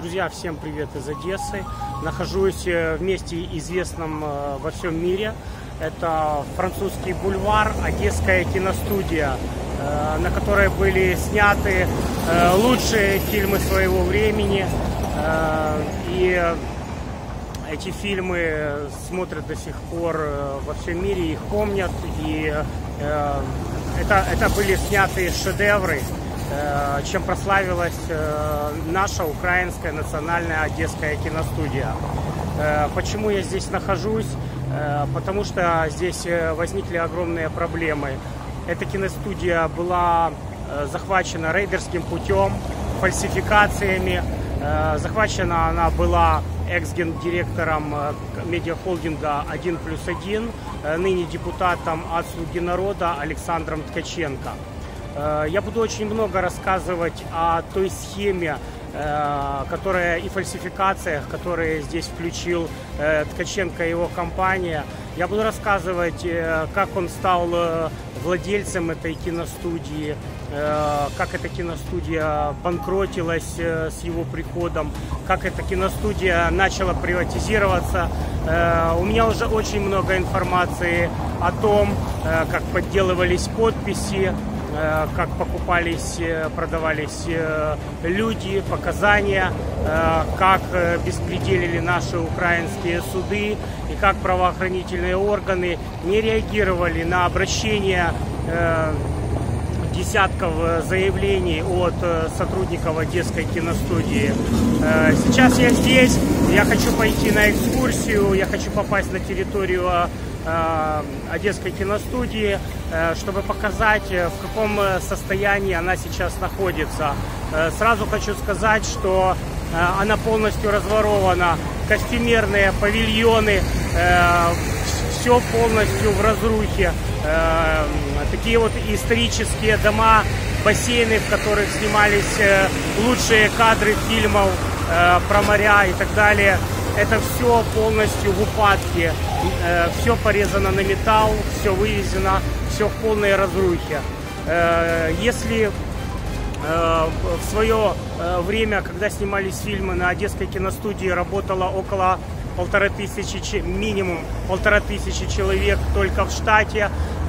Друзья, всем привет из Одессы. Нахожусь в месте, известном во всем мире. Это французский бульвар, Одесская киностудия, на которой были сняты лучшие фильмы своего времени. И эти фильмы смотрят до сих пор во всем мире, их помнят. И это были снятые шедевры, чем прославилась наша украинская национальная Одесская киностудия. Почему я здесь нахожусь? Потому что здесь возникли огромные проблемы. Эта киностудия была захвачена рейдерским путем, фальсификациями. Захвачена она была экс-гендиректором медиахолдинга «1+1», ныне депутатом от «Слуги народа» Александром Ткаченко. Я буду очень много рассказывать о той схеме, которая и фальсификациях, которые здесь включил Ткаченко и его компания. Я буду рассказывать, как он стал владельцем этой киностудии, как эта киностудия банкротилась с его приходом, как эта киностудия начала приватизироваться. У меня уже очень много информации о том, как подделывались подписи, как покупались, продавались люди, показания, как беспределили наши украинские суды и как правоохранительные органы не реагировали на обращения десятков заявлений от сотрудников Одесской киностудии. Сейчас я здесь, я хочу пойти на экскурсию, я хочу попасть на территорию Одесской киностудии, чтобы показать, в каком состоянии она сейчас находится. Сразу хочу сказать, что она полностью разворована, костюмерные павильоны, все полностью в разрухе. Такие вот исторические дома, бассейны, в которых снимались лучшие кадры фильмов про моря и так далее. Это все полностью в упадке, все порезано на металл, все вывезено, все в полной разрухе. Если в свое время, когда снимались фильмы, на Одесской киностудии работало около 1500, минимум 1500 человек только в штате,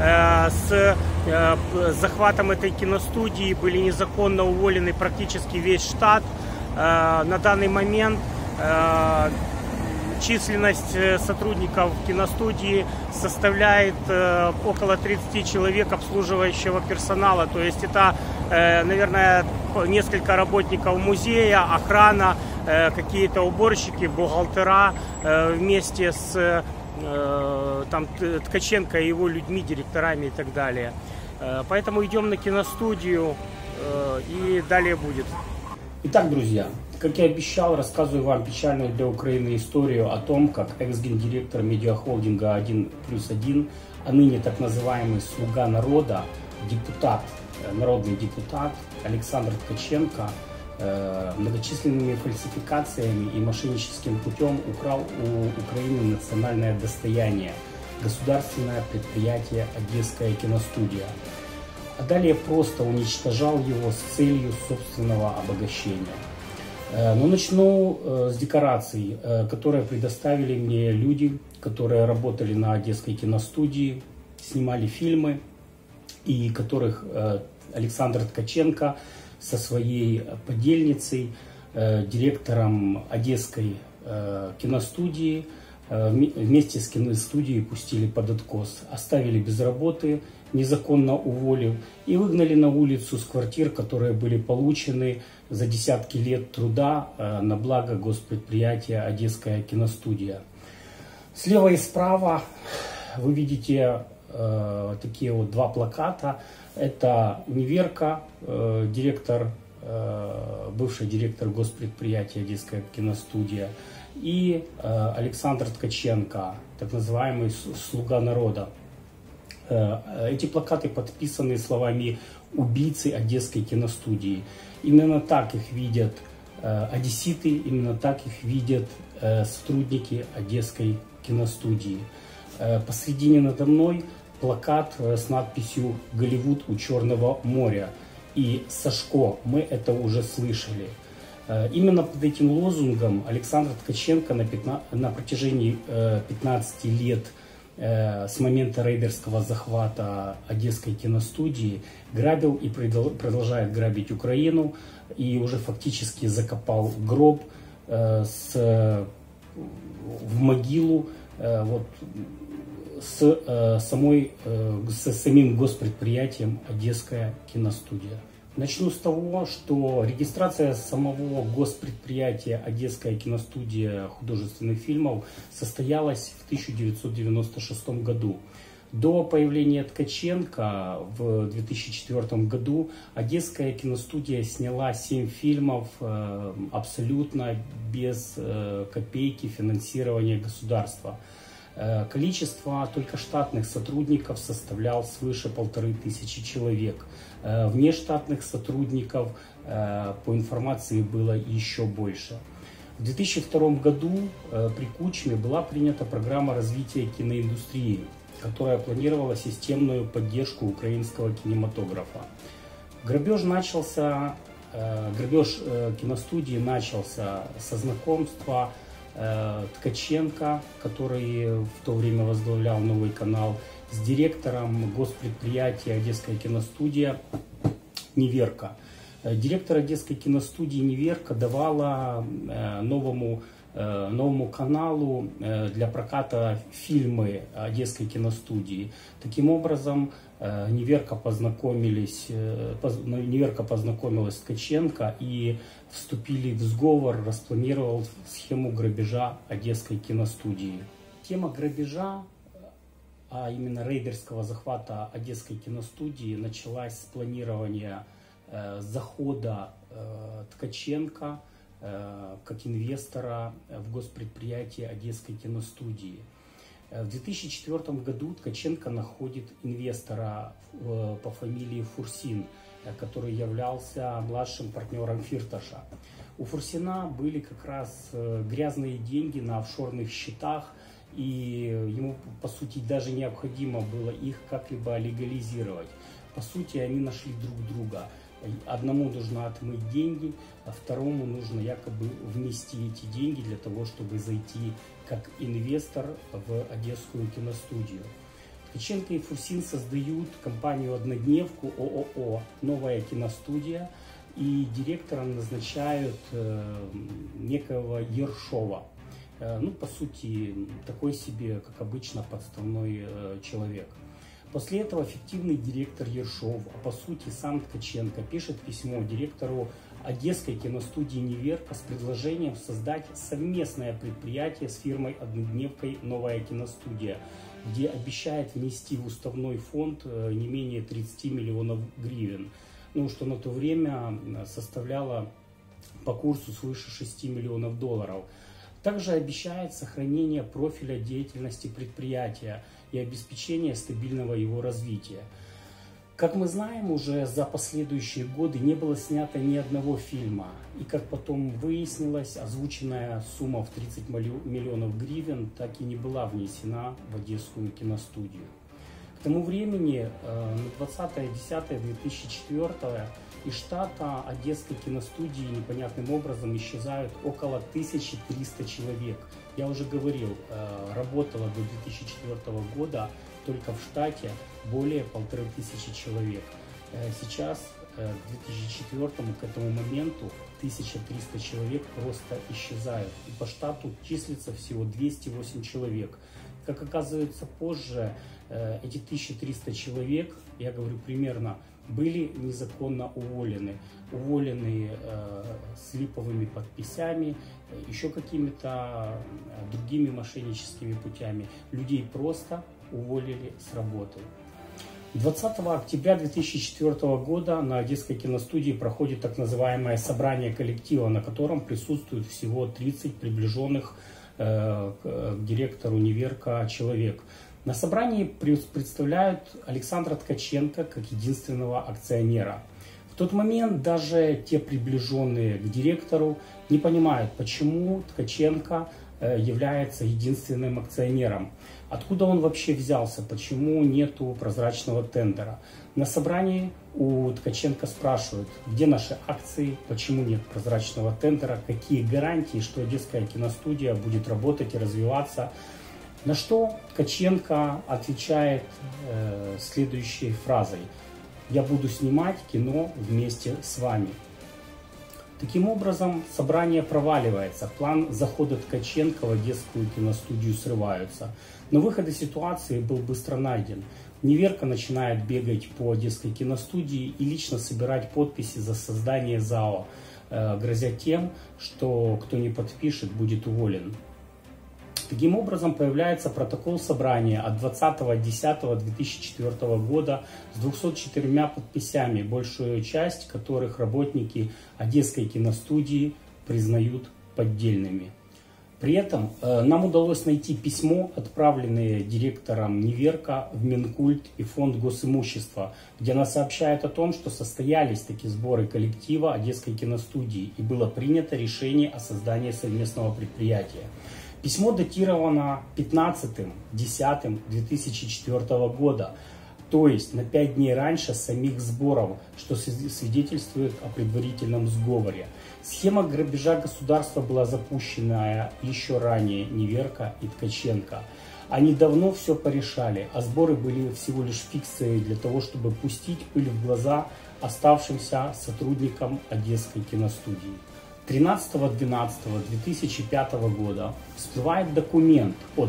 с захватом этой киностудии были незаконно уволены практически весь штат. На данный момент численность сотрудников киностудии составляет около 30 человек обслуживающего персонала. То есть это, наверное, несколько работников музея, охрана, какие-то уборщики, бухгалтера вместе с там, Ткаченко и его людьми, директорами и так далее. Поэтому идем на киностудию и далее будет. Итак, друзья, как я обещал, рассказываю вам печальную для Украины историю о том, как экс-гендиректор медиахолдинга 1+1, а ныне так называемый «Слуга народа», депутат, народный депутат Александр Ткаченко многочисленными фальсификациями и мошенническим путем украл у Украины национальное достояние – государственное предприятие «Одесская киностудия». А далее просто уничтожал его с целью собственного обогащения. Но начну с декораций, которые предоставили мне люди, которые работали на Одесской киностудии, снимали фильмы, и которых Александр Ткаченко со своей подельницей, директором Одесской киностудии, вместе с киностудией пустили под откос, оставили без работы, незаконно уволив и выгнали на улицу с квартир, которые были получены за десятки лет труда на благо госпредприятия Одесская киностудия. Слева и справа вы видите такие вот два плаката. Это Неверка, директор, бывший директор госпредприятия Одесская киностудия, и Александр Ткаченко, так называемый «Слуга народа». Эти плакаты подписаны словами «убийцы Одесской киностудии». Именно так их видят одесситы, именно так их видят сотрудники Одесской киностудии. Посредине надо мной плакат с надписью «Голливуд у Черного моря». И Сашко, мы это уже слышали. Именно под этим лозунгом Александр Ткаченко на протяжении 15 лет с момента рейдерского захвата Одесской киностудии грабил и продолжает грабить Украину, и уже фактически закопал гроб в могилу с самим госпредприятием Одесская киностудия. Начну с того, что регистрация самого госпредприятия Одесская киностудия художественных фильмов состоялась в 1996 году. До появления Ткаченко в 2004 году Одесская киностудия сняла 7 фильмов абсолютно без копейки финансирования государства. Количество только штатных сотрудников составлял свыше 1500 человек. Внештатных сотрудников, по информации, было еще больше. В 2002 году при Кучме была принята программа развития киноиндустрии, которая планировала системную поддержку украинского кинематографа. Грабеж киностудии начался со знакомства Ткаченко, который в то время возглавлял Новый канал, с директором госпредприятия Одесская киностудия Неверка. Директор Одесской киностудии Неверка давала новому каналу для проката фильмы Одесской киностудии. Таким образом, Неверка познакомилась с Ткаченко и вступили в сговор, распланировал схему грабежа Одесской киностудии. Тема грабежа, а именно рейдерского захвата Одесской киностудии, началась с планирования захода Ткаченко как инвестора в госпредприятие Одесской киностудии. В 2004 году Ткаченко находит инвестора по фамилии Фурсин, который являлся младшим партнером Фирташа. У Фурсина были как раз грязные деньги на офшорных счетах, и ему, по сути, даже необходимо было их как-либо легализировать. По сути, они нашли друг друга. Одному нужно отмыть деньги, а второму нужно якобы внести эти деньги для того, чтобы зайти как инвестор в Одесскую киностудию. Ткаченко и Фурсин создают компанию-однодневку ООО «Новая киностудия», и директором назначают некого Ершова. По сути, такой себе, как обычно, подставной человек. После этого фиктивный директор Ершов, а по сути сам Ткаченко, пишет письмо директору Одесской киностудии Неверка с предложением создать совместное предприятие с фирмой-однодневкой «Новая киностудия», где обещает внести в уставной фонд не менее 30 миллионов гривен, что на то время составляло по курсу свыше 6 миллионов долларов. Также обещает сохранение профиля деятельности предприятия и обеспечение стабильного его развития. Как мы знаем, уже за последующие годы не было снято ни одного фильма. И как потом выяснилось, озвученная сумма в 30 миллионов гривен так и не была внесена в Одесскую киностудию. К тому времени, на 20.10.2004 из штата Одесской киностудии непонятным образом исчезают около 1300 человек. Я уже говорил, работало до 2004 года только в штате более 1500 человек. Сейчас, к 2004 к этому моменту, 1300 человек просто исчезают. И по штату числится всего 208 человек. Как оказывается позже, эти 1300 человек, я говорю примерно, были незаконно уволены. Уволены с липовыми подписями, еще какими-то другими мошенническими путями. Людей просто уволили с работы. 20 октября 2004 года на Одесской киностудии проходит так называемое собрание коллектива, на котором присутствует всего 30 приближенных к директору Неверка человек. На собрании представляют Александра Ткаченко как единственного акционера. В тот момент даже те приближенные к директору не понимают, почему Ткаченко является единственным акционером. Откуда он вообще взялся, почему нету прозрачного тендера. На собрании у Ткаченко спрашивают, где наши акции, почему нет прозрачного тендера, какие гарантии, что Одесская киностудия будет работать и развиваться. На что Ткаченко отвечает следующей фразой: «Я буду снимать кино вместе с вами». Таким образом, собрание проваливается, план захода Ткаченко в Одесскую киностудию срываются. Но выход из ситуации был быстро найден. Неверка начинает бегать по Одесской киностудии и лично собирать подписи за создание ЗАО, грозя тем, что кто не подпишет, будет уволен. Таким образом, появляется протокол собрания от 20.10.2004 года с 204 подписями, большую часть которых работники Одесской киностудии признают поддельными. При этом нам удалось найти письмо, отправленное директором Неверка в Минкульт и Фонд госимущества, где она сообщает о том, что состоялись такие сборы коллектива Одесской киностудии и было принято решение о создании совместного предприятия. Письмо датировано 15.10.2004 года, то есть на 5 дней раньше самих сборов, что свидетельствует о предварительном сговоре. Схема грабежа государства была запущена еще ранее Неверка и Ткаченко. Они давно все порешали, а сборы были всего лишь фикцией для того, чтобы пустить пыль в глаза оставшимся сотрудникам Одесской киностудии. 13.12.2005 года всплывает документ от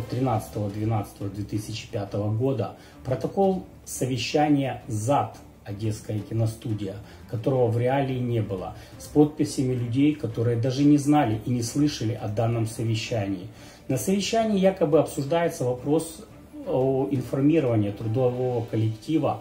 13.12.2005 года, протокол совещания ЗАД Одесская киностудия, которого в реалии не было, с подписями людей, которые даже не знали и не слышали о данном совещании. На совещании якобы обсуждается вопрос о информировании трудового коллектива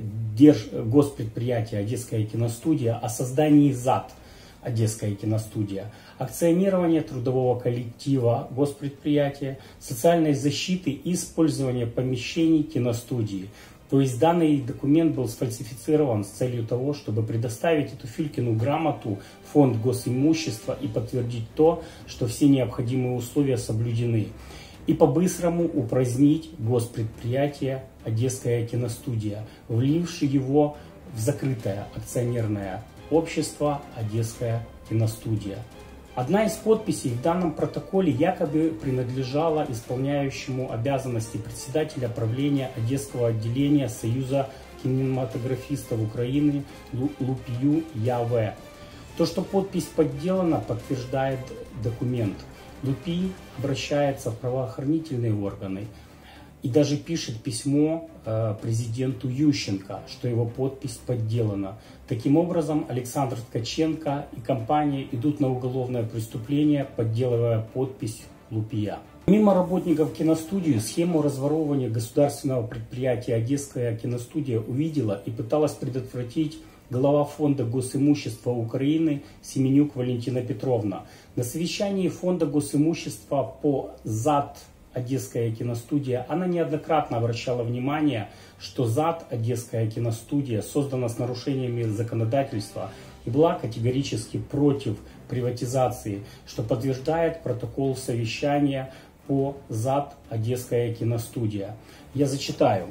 госпредприятия Одесская киностудия о создании ЗАД Одесская киностудия, акционирование трудового коллектива госпредприятия, социальной защиты и использования помещений киностудии. То есть данный документ был сфальсифицирован с целью того, чтобы предоставить эту Филькину грамоту в Фонд госимущества и подтвердить то, что все необходимые условия соблюдены. И по-быстрому упразднить госпредприятие Одесская киностудия, вливши его в закрытое акционерное общество Одесская киностудия. Одна из подписей в данном протоколе якобы принадлежала исполняющему обязанности председателя правления Одесского отделения Союза кинематографистов Украины Лупию Я.В. То, что подпись подделана, подтверждает документ. Лупий обращается в правоохранительные органы и даже пишет письмо президенту Ющенко, что его подпись подделана. Таким образом, Александр Ткаченко и компания идут на уголовное преступление, подделывая подпись Лупия. Помимо работников киностудии, схему разворовывания государственного предприятия Одесская киностудия увидела и пыталась предотвратить глава Фонда госимущества Украины Семенюк Валентина Петровна. На совещании Фонда госимущества по ЗАД Одесская киностудия, она неоднократно обращала внимание, что ЗАД Одесская киностудия создана с нарушениями законодательства и была категорически против приватизации, что подтверждает протокол совещания по ЗАД Одесская киностудия. Я зачитаю.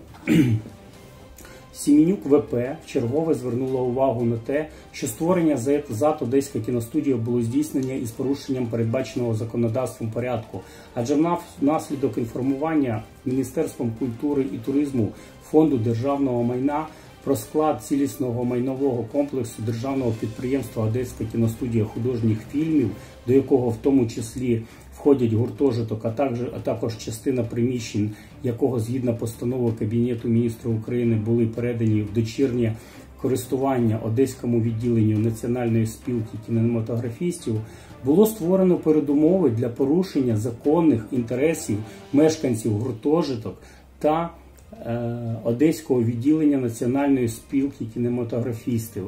Семенюк ВП вчергове звернула увагу на те, що створення ЗАД Одеська кіностудія було здійснення із порушенням передбаченого законодавством порядку, адже внаслідок інформування Міністерством культури і туризму Фонду державного майна про склад цілісного майнового комплексу державного підприємства Одеська кіностудія художніх фільмів, до якого в тому числі входять гуртожиток, а також частина приміщень, якого згідно постанови Кабінету міністрів України були передані в дочірнє користування Одеському відділенню Національної спілки кінематографістів, було створено передумови для порушення законних інтересів мешканців гуртожиток та Одеського відділення Національної спілки кінематографістів.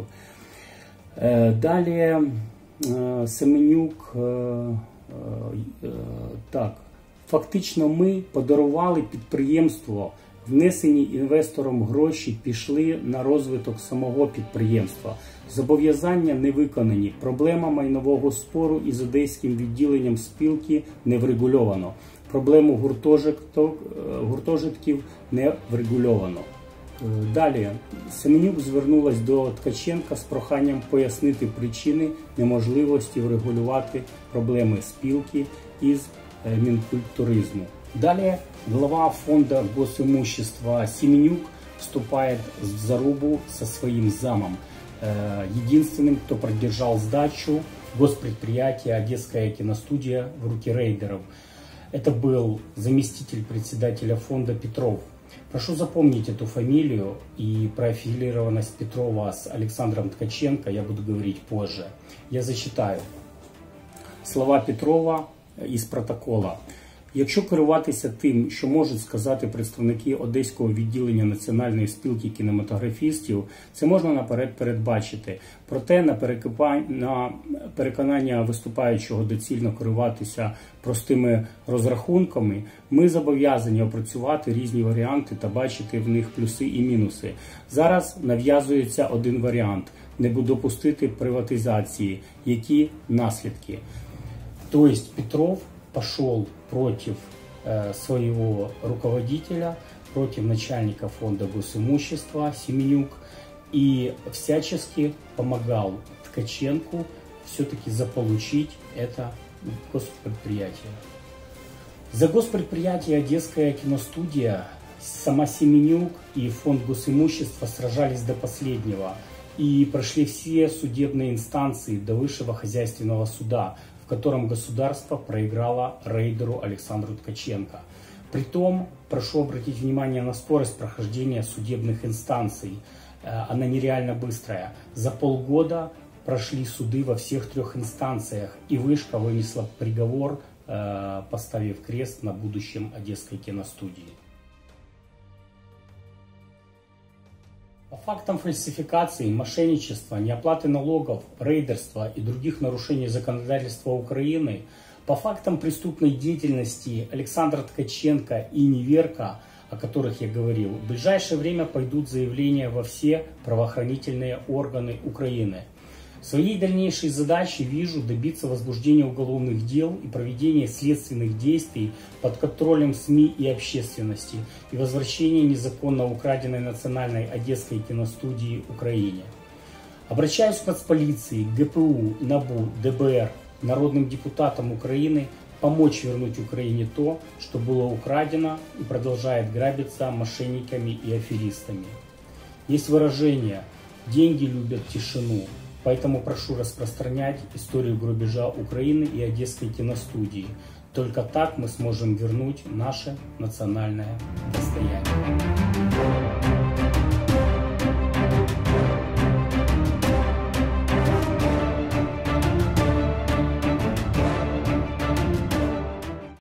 Далі Семенюк. Так, фактично ми подарували підприємство, внесені інвестором гроші пішли на розвиток самого підприємства. Зобов'язання не виконані, проблема майнового спору із Одеським відділенням спілки не врегульовано, проблему гуртожитків не врегульовано. Далі, Семенюк звернулась до Ткаченка з проханням пояснити причини неможливості врегулювати проблеми спілки із Минкультуризму. Далее глава фонда госимущества Семенюк вступает в зарубу со своим замом, единственным, кто продержал сдачу госпредприятия «Одесская киностудия» в руки рейдеров. Это был заместитель председателя фонда Петров. Прошу запомнить эту фамилию, и про аффилированность Петрова с Александром Ткаченко я буду говорить позже. Я зачитаю слова Петрова із протокола. Якщо керуватися тим, що можуть сказати представники Одеського відділення Національної спілки кінематографістів, це можна наперед передбачити. Проте на переконання виступаючого доцільно керуватися простими розрахунками, ми зобов'язані опрацювати різні варіанти та бачити в них плюси і мінуси. Зараз нав'язується один варіант – не допустити приватизації. Які наслідки? Тобто Петров пошел против своего руководителя, против начальника фонда госимущества Семенюк и всячески помогал Ткаченку все-таки заполучить это госпредприятие. За госпредприятие «Одесская киностудия» сама Семенюк и фонд госимущества сражались до последнего и прошли все судебные инстанции до Высшего хозяйственного суда, в котором государство проиграло рейдеру Александру Ткаченко. Притом, прошу обратить внимание на скорость прохождения судебных инстанций. Она нереально быстрая. За полгода прошли суды во всех 3 инстанциях, и Вышка вынесла приговор, поставив крест на будущем Одесской киностудии. По фактам фальсификации, мошенничества, неоплаты налогов, рейдерства и других нарушений законодательства Украины, по фактам преступной деятельности Александра Ткаченко и Неверка, о которых я говорил, в ближайшее время пойдут заявления во все правоохранительные органы Украины. Своей дальнейшей задачей вижу добиться возбуждения уголовных дел и проведения следственных действий под контролем СМИ и общественности и возвращения незаконно украденной национальной Одесской киностудии Украине. Обращаюсь к нацполиции, ГПУ, НАБУ, ДБР, народным депутатам Украины помочь вернуть Украине то, что было украдено и продолжает грабиться мошенниками и аферистами. Есть выражение «деньги любят тишину». Поэтому прошу распространять историю грабежа Украины и Одесской киностудии. Только так мы сможем вернуть наше национальное достояние.